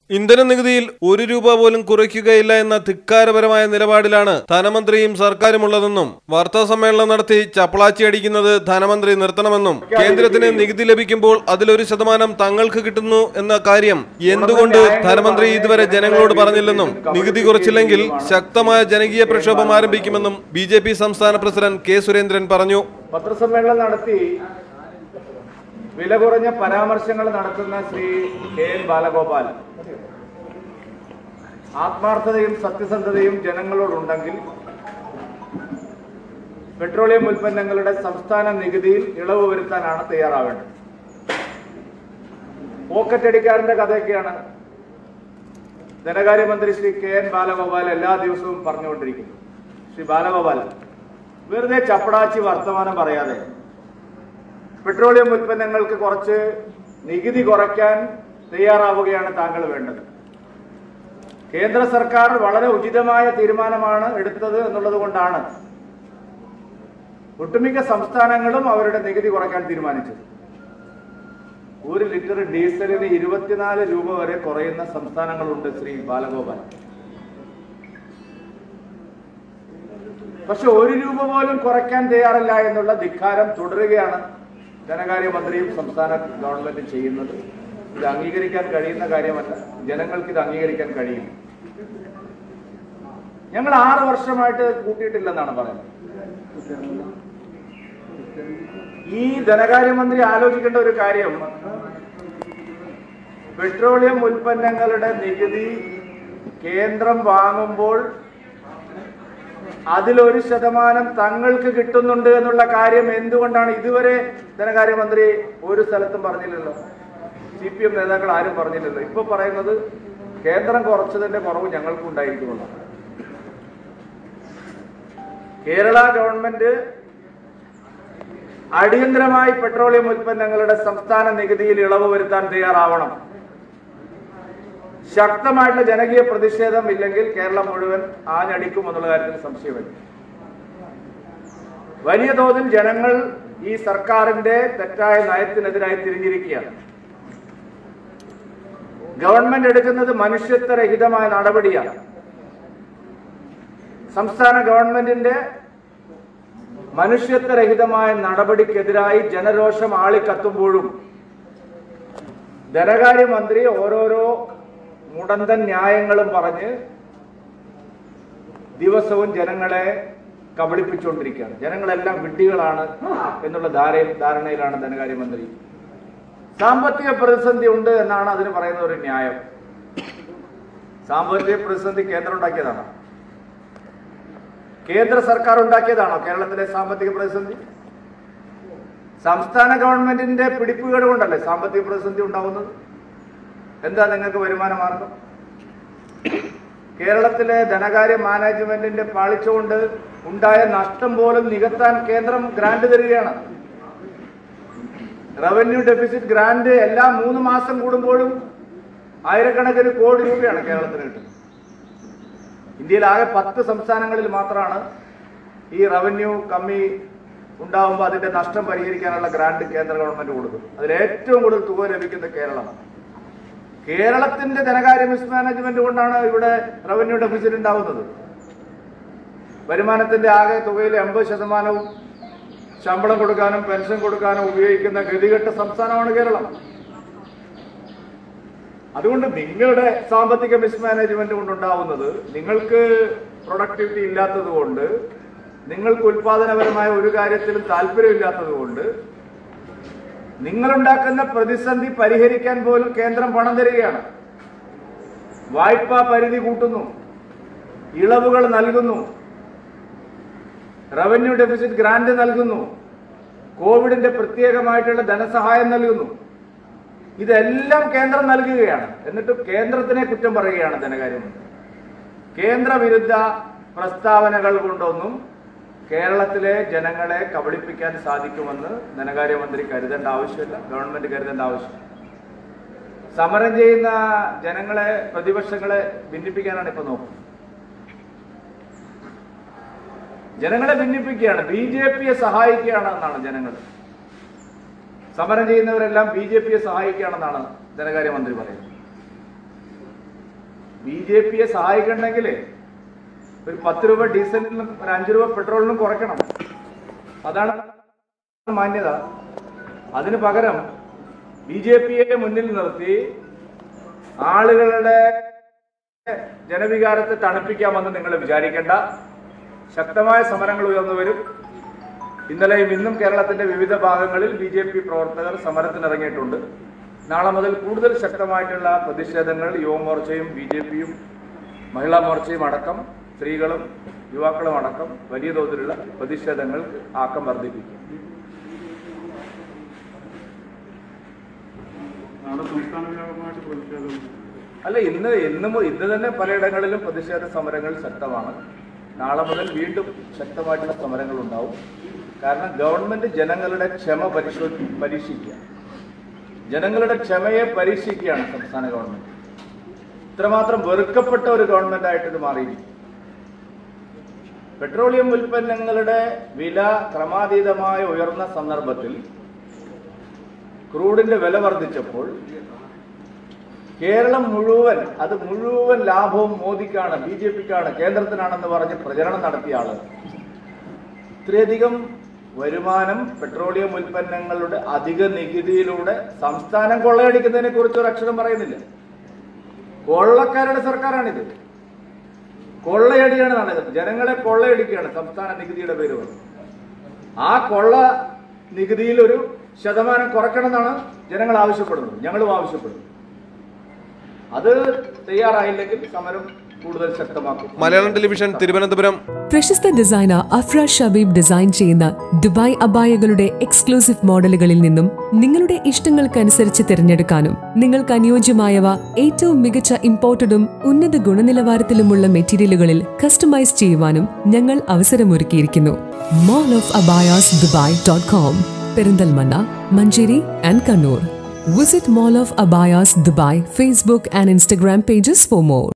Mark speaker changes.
Speaker 1: ഇന്ധന നികുതിയിൽ ₹1 പോലും കുറയ്ക്കുകയില്ല എന്ന ധിക്കാരപരമായ നിലപാടിലാണ് ധനമന്ത്രിയും സർക്കാരുമുള്ളതെന്നും വാർത്താസമ്മേളനം നടത്തി ചപ്പളാച്ചി അടിക്കുന്നത് ധനമന്ത്രി നിർത്തണമെന്നും കേന്ദ്രത്തിന് നികുതി ലഭിക്കുമ്പോൾ അതിൽ1% തങ്ങൾക്ക് കിട്ടുന്നു എന്ന കാര്യം എന്തുകൊണ്ട് ധനമന്ത്രി ഇതുവരെ ജനങ്ങളോട് പറഞ്ഞില്ലെന്നും നികുതി കുറച്ചില്ലെങ്കിൽ ശക്തമായ ജനകീയ പ്രക്ഷോഭം ആരംഭിക്കുമെന്നും ബിജെപി സംസ്ഥാന പ്രസിഡന്റ് കെ സുരേന്ദ്രൻ പറഞ്ഞു.
Speaker 2: പത്രസമ്മേളനം നടത്തി വില കുറഞ്ഞ പരാമർശങ്ങൾ നടത്തുന്ന ശ്രീ കെ എൻ ബാലഗോപാൽ ആത്മാർത്ഥതയും സത്യസന്ധതയും ജനങ്ങളോടുണ്ടെങ്കിൽ പെട്രോളിയം ഉൽപ്പന്നങ്ങളുടെ സംസ്ഥാന നികുതിയിൽ ഇളവ് വരുത്താനാണ് തയ്യാറാവേണ്ടത്. പോക്കറ്റടിക്കാരന്റെ കഥയൊക്കെയാണ് ധനകാര്യമന്ത്രി ശ്രീ കെ എൻ ബാലഗോപാൽ എല്ലാ ദിവസവും പറഞ്ഞുകൊണ്ടിരിക്കുന്നത്. ശ്രീ ബാലഗോപാൽ, വെറുതെ ചപ്പടാച്ചി വർത്തമാനം പറയാതെ പെട്രോളിയം ഉൽപ്പന്നങ്ങൾക്ക് കുറച്ച് നികുതി കുറയ്ക്കാൻ തയ്യാറാവുകയാണ് താങ്കൾ വേണ്ടത്. കേന്ദ്ര സർക്കാർ വളരെ ഉചിതമായ തീരുമാനമാണ് എടുത്തത് എന്നുള്ളത് കൊണ്ടാണ് ഒട്ടുമിക്ക സംസ്ഥാനങ്ങളും അവരുടെ നികുതി കുറയ്ക്കാൻ തീരുമാനിച്ചത്. 1 ലിറ്റർ ഡീസലിന് ₹24 വരെ കുറയുന്ന സംസ്ഥാനങ്ങളുണ്ട് ശ്രീ ബാലഗോപാൽ. പക്ഷെ ₹1 പോലും കുറയ്ക്കാൻ തയ്യാറല്ല എന്നുള്ള ധിക്കാരം തുടരുകയാണ് ധനകാര്യമന്ത്രിയും സംസ്ഥാന ഗവൺമെന്റും ചെയ്യുന്നത്. ഇത് അംഗീകരിക്കാൻ കഴിയുന്ന കാര്യമല്ല. ജനങ്ങൾക്ക് ഇത് അംഗീകരിക്കാൻ കഴിയും. ഞങ്ങൾ 6 വർഷമായിട്ട് കൂട്ടിയിട്ടില്ലെന്നാണ് പറയുന്നത്. ഈ ധനകാര്യമന്ത്രി ആലോചിക്കേണ്ട ഒരു കാര്യം, പെട്രോളിയം ഉൽപ്പന്നങ്ങളുടെ നികുതി കേന്ദ്രം വാങ്ങുമ്പോൾ അതിൽ1% തങ്ങൾക്ക് കിട്ടുന്നുണ്ട് എന്നുള്ള കാര്യം എന്തുകൊണ്ടാണ് ഇതുവരെ ധനകാര്യമന്ത്രി ഒരു സ്ഥലത്തും പറഞ്ഞില്ലല്ലോ. CPM നേതാക്കൾ ആരും പറഞ്ഞില്ലല്ലോ. ഇപ്പൊ പറയുന്നത് കേന്ദ്രം കുറച്ചതിന്റെ കുറവ് ഞങ്ങൾക്കും ഉണ്ടായിരിക്കുമെന്നാണ്. കേരള ഗവൺമെന്റ് അടിയന്തരമായി പെട്രോളിയം ഉൽപ്പന്നങ്ങളുടെ സംസ്ഥാന നികുതിയിൽ ഇളവ് വരുത്താൻ തയ്യാറാവണം. ശക്തമായിട്ടുള്ള ജനകീയ പ്രതിഷേധം ഇല്ലെങ്കിൽ കേരളം മുഴുവൻ ആഞ്ഞടിക്കും എന്നുള്ള കാര്യത്തിൽ സംശയമില്ല. വലിയ തോതിൽ ജനങ്ങൾ ഈ സർക്കാരിന്റെ തെറ്റായ നയത്തിനെതിരായി തിരിഞ്ഞിരിക്കുകയാണ്. ഗവൺമെന്റ് എടുക്കുന്നത് മനുഷ്യത്വരഹിതമായ നടപടിയാണ്. സംസ്ഥാന ഗവൺമെന്റിന്റെ മനുഷ്യത്വരഹിതമായ നടപടിക്കെതിരായി ജനരോഷം ആളിക്കത്തുമ്പോഴും ധനകാര്യമന്ത്രി ഓരോരോ മുടന്തൻ ന്യായങ്ങളും പറഞ്ഞ് ദിവസവും ജനങ്ങളെ കബളിപ്പിച്ചുകൊണ്ടിരിക്കുകയാണ്. ജനങ്ങളെല്ലാം വിഡ്ഢികളാണ് എന്നുള്ള ധാരണയിലാണ് ധനകാര്യമന്ത്രി. സാമ്പത്തിക പ്രതിസന്ധി ഉണ്ട് എന്നാണ് അതിന് പറയുന്ന ഒരു ന്യായം. സാമ്പത്തിക പ്രതിസന്ധി കേന്ദ്രം ഉണ്ടാക്കിയതാണോ? കേന്ദ്ര സർക്കാർ ഉണ്ടാക്കിയതാണോ കേരളത്തിലെ സാമ്പത്തിക പ്രതിസന്ധി? സംസ്ഥാന ഗവൺമെന്റിന്റെ പിടിപ്പുകേട് കൊണ്ടല്ലേ സാമ്പത്തിക പ്രതിസന്ധി ഉണ്ടാവുന്നത്? എന്താ നിങ്ങൾക്ക് വരുമാന മാർഗം? കേരളത്തിലെ ധനകാര്യ മാനേജ്മെന്റിന്റെ പാളിച്ച കൊണ്ട് ഉണ്ടായ നഷ്ടം പോലും നികത്താൻ കേന്ദ്രം ഗ്രാന്റ് തരികയാണ്. റവന്യൂ ഡെഫിസിറ്റ് ഗ്രാന്റ് എല്ലാ 3 മാസം കൂടുമ്പോഴും ആയിരക്കണക്കിന് കോടി രൂപയാണ് കേരളത്തിന് കിട്ടുന്നത്. ഇന്ത്യയിൽ ആകെ 10 സംസ്ഥാനങ്ങളിൽ മാത്രമാണ് ഈ റവന്യൂ കമ്മി ഉണ്ടാവുമ്പോൾ അതിന്റെ നഷ്ടം പരിഹരിക്കാനുള്ള ഗ്രാന്റ് കേന്ദ്ര ഗവൺമെന്റ് കൊടുക്കുന്നത്. അതിൽ ഏറ്റവും കൂടുതൽ തുക ലഭിക്കുന്നത് കേരളമാണ്. കേരളത്തിന്റെ ധനകാര്യ മിസ്മാനേജ്മെന്റ് കൊണ്ടാണ് ഇവിടെ റവന്യൂ ഡെഫിസിറ്റ് ഉണ്ടാവുന്നത്. വരുമാനത്തിന്റെ ആകെ തുകയിൽ 80% ശമ്പളം കൊടുക്കാനും പെൻഷൻ കൊടുക്കാനും ഉപയോഗിക്കുന്ന ഗതികെട്ട സംസ്ഥാനമാണ് കേരളം. അതുകൊണ്ട് നിങ്ങളുടെ സാമ്പത്തിക മിസ്മാനേജ്മെന്റ് കൊണ്ടുണ്ടാവുന്നത്, നിങ്ങൾക്ക് പ്രൊഡക്ടിവിറ്റി ഇല്ലാത്തത് കൊണ്ട്, നിങ്ങൾക്ക് ഉൽപാദനപരമായ ഒരു കാര്യത്തിലും താല്പര്യമില്ലാത്തത് കൊണ്ട് നിങ്ങളുണ്ടാക്കുന്ന പ്രതിസന്ധി പരിഹരിക്കാൻ പോലും കേന്ദ്രം പണം തരികയാണ്. വായ്പാ പരിധി കൂട്ടുന്നു, ഇളവുകൾ നൽകുന്നു, റവന്യൂ ഡെഫിസിറ്റ് ഗ്രാന്റ് നൽകുന്നു, കോവിഡിന്റെ പ്രത്യേകമായിട്ടുള്ള ധനസഹായം നൽകുന്നു. ഇതെല്ലാം കേന്ദ്രം നൽകുകയാണ്. എന്നിട്ട് കേന്ദ്രത്തിനെ കുറ്റം പറയുകയാണ് ധനകാര്യമന്ത്രി. കേന്ദ്ര വിരുദ്ധ പ്രസ്താവനകൾ കൊണ്ടൊന്നും കേരളത്തിലെ ജനങ്ങളെ കബളിപ്പിക്കാൻ സാധിക്കുമെന്ന് ധനകാര്യമന്ത്രി കരുതേണ്ട ആവശ്യമില്ല, ഗവൺമെന്റ് കരുതേണ്ട ആവശ്യമില്ല. സമരം ചെയ്യുന്ന ജനങ്ങളെ, പ്രതിപക്ഷങ്ങളെ ഭിന്നിപ്പിക്കാനാണ് ഇപ്പൊ നോക്കുന്നത്. ജനങ്ങളെ ഭിന്നിപ്പിക്കുകയാണ്, BJPയെ സഹായിക്കുകയാണ് എന്നാണ് ജനങ്ങൾ. സമരം ചെയ്യുന്നവരെല്ലാം BJPയെ സഹായിക്കുകയാണെന്നാണ് ധനകാര്യമന്ത്രി പറയുന്നത്. BJPയെ സഹായിക്കണമെങ്കിൽ ഒരു 10 രൂപ ഡീസലിനും ഒരു 5 രൂപ പെട്രോളിനും കുറയ്ക്കണം. അതാണ് മാന്യത. അതിന് പകരം BJPയെ മുന്നിൽ നിർത്തി ആളുകളുടെ ജനവികാരത്തെ തണുപ്പിക്കാമെന്ന് നിങ്ങൾ വിചാരിക്കേണ്ട. ശക്തമായ സമരങ്ങൾ ഉയർന്നു വരും. ഇന്നലെയും ഇന്നും കേരളത്തിന്റെ വിവിധ ഭാഗങ്ങളിൽ BJP പ്രവർത്തകർ സമരത്തിനിറങ്ങിയിട്ടുണ്ട്. നാളെ മുതൽ കൂടുതൽ ശക്തമായിട്ടുള്ള പ്രതിഷേധങ്ങൾ യുവമോർച്ചയും BJPയും മഹിളാ മോർച്ചയും അടക്കം സ്ത്രീകളും യുവാക്കളും അടക്കം വലിയ തോതിലുള്ള പ്രതിഷേധങ്ങൾക്ക് ആക്കം വർദ്ധിപ്പിക്കും. അല്ല, ഇന്ന് തന്നെ പലയിടങ്ങളിലും പ്രതിഷേധ സമരങ്ങൾ ശക്തമാണ്. നാളെ മുതൽ വീണ്ടും ശക്തമായിട്ടുള്ള സമരങ്ങൾ ഉണ്ടാവും. കാരണം ഗവൺമെന്റ് ജനങ്ങളുടെ ക്ഷമ പരീക്ഷിക്കുക, ജനങ്ങളുടെ ക്ഷമയെ പരീക്ഷിക്കുകയാണ് സംസ്ഥാന ഗവൺമെന്റ്. ഇത്രമാത്രം വെറുക്കപ്പെട്ട ഒരു ഗവൺമെന്റ് ആയിട്ട് ഇത് മാറിയിരിക്കും. പെട്രോളിയം ഉൽപ്പന്നങ്ങളുടെ വില ക്രമാതീതമായി ഉയർന്ന സന്ദർഭത്തിൽ ക്രൂഡിന്റെ വില വർദ്ധിച്ചപ്പോൾ കേരളം മുഴുവൻ മുഴുവൻ ലാഭവും മോദിക്കാണ്, BJPക്കാണ്, കേന്ദ്രത്തിനാണെന്ന് പറഞ്ഞ് പ്രചരണം നടത്തിയ ആള് ഇത്രയധികം വരുമാനം പെട്രോളിയം ഉൽപ്പന്നങ്ങളുടെ അധിക നികുതിയിലൂടെ സംസ്ഥാനം കൊള്ളയടിക്കുന്നതിനെ കുറിച്ച് ഒരു അക്ഷരം പറയുന്നില്ല. കൊള്ളക്കാരുടെ സർക്കാരാണിത്. കൊള്ളയടിയാണ് നടക്കുന്നത്. ജനങ്ങളെ കൊള്ളയടിക്കുകയാണ് സംസ്ഥാന നികുതിയുടെ പേര് പറഞ്ഞ്. ആ കൊള്ള നികുതിയിൽ ഒരു ശതമാനം കുറയ്ക്കണമെന്നാണ് ജനങ്ങൾ ആവശ്യപ്പെടുന്നത്, ഞങ്ങളും ആവശ്യപ്പെടുന്നു. അത് തയ്യാറായില്ലെങ്കിൽ സമരം കൂടുതൽ ശക്തമാക്കും.
Speaker 1: മലയാളം ടെലിവിഷൻ, തിരുവനന്തപുരം.
Speaker 3: പ്രശസ്ത ഡിസൈനർ അഫ്ര ഷബീബ് ഡിസൈൻ ചെയ്യുന്ന ദുബായ് അബായകളുടെ എക്സ്ക്ലൂസീവ് മോഡലുകളിൽ നിന്നും നിങ്ങളുടെ ഇഷ്ടങ്ങൾക്കനുസരിച്ച് തിരഞ്ഞെടുക്കാനും നിങ്ങൾക്ക് അനുയോജ്യമായവ ഏറ്റവും മികച്ച ഇമ്പോർട്ടഡും ഉന്നത ഗുണനിലവാരത്തിലുമുള്ള മെറ്റീരിയലുകളിൽ കസ്റ്റമൈസ് ചെയ്യുവാനും ഞങ്ങൾ അവസരമൊരുക്കിയിരിക്കുന്നു. Mall of Abayas Dubai.com, Perinthalmanna, Manjeri and Kannur. Visit Mall of Abayas Dubai Facebook and Instagram pages for more.